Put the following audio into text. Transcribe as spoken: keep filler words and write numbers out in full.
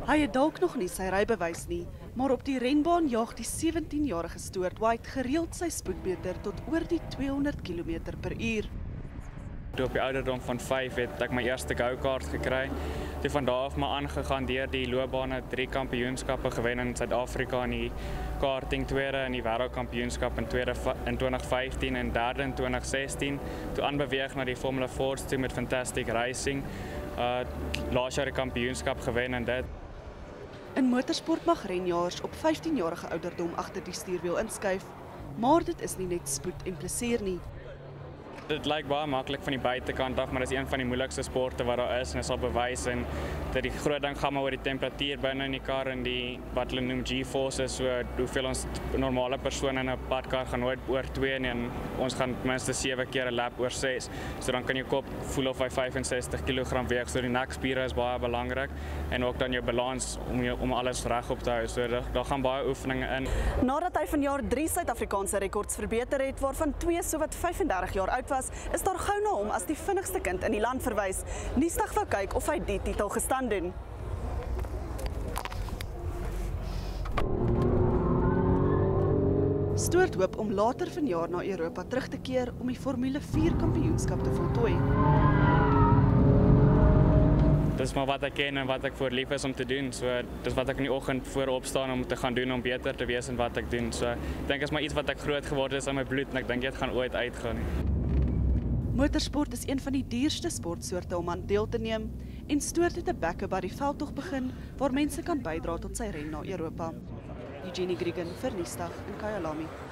Hy het dalk nog nie sy rybewys nie, maar op die renbaan jaag die sewentienjarige Stuart White gereeld sy spoedmeter tot oor die tweehonderd kilometer per uur. Toe op die ouderdom van vyf het ek my eerste go-kart gekry. Toe van daar af maar aangegaan deur die loopbane, drie kampioenskappe gewen in Suid-Afrika in die karting, tweede in die wêreldkampioenskap in tweede in twintig vyftien en derde in twintig sestien. Toe aanbeweeg na die Formula Ford toe met Fantastic Racing. Uh laas jaar die kampioenskap gewen en dit. In motorsport mag renjaars op vyftienjarige ouderdom agter die stuurwiel inskuif, maar dit is nie net spoed en plesier nie. Dit lyk baie maklik van die buitekant af, maar dit is een van die moeilikste sporte wat daar is en is al bewys en dat die groot ding gaan maar oor die temperatuur binne in die kar en die wat hulle noem G-forces, so hoeveel ons normale persone in 'n padkar gaan nooit oor twee nie en ons gaan minstens sewe keer 'n lap oor ses. So dan kan jou kop voel of hy vyfensestig kilogram weeg, so die nekspiere is baie belangrik en ook dan jou balans om jou, om alles regop te hou. So daar, daar gaan baie oefeninge in. Nadat hy vanjaar drie Suid-Afrikaanse rekords verbeter het, waarvan twee sowat vyfendertig jaar oud was, is daar gou na hom as die vinnigste kind in die land verwys. Nuusdag wou kyk of hy die titel gestand doen. Stuart hoop om later vanjaar na Europa terug te keer om die Formule vier kampioenskap te voltooi. Dis maar wat ek ken en wat ek voor lief is om te doen. So dis wat ek in die oggend voor opstaan om te gaan doen om beter te wees in wat ek doen. So ek dink is maar iets wat ek groot geword is in my bloed en ek dink dit gaan ooit uitgaan. Motorsport is een van die duurste sportsoorte om aan deel te neem en Stuart het 'n backup by die veldtog begin waar mense kan bydra tot sy ren na Europa. Eugenie Griegen vir Nuusdag in Kyalami.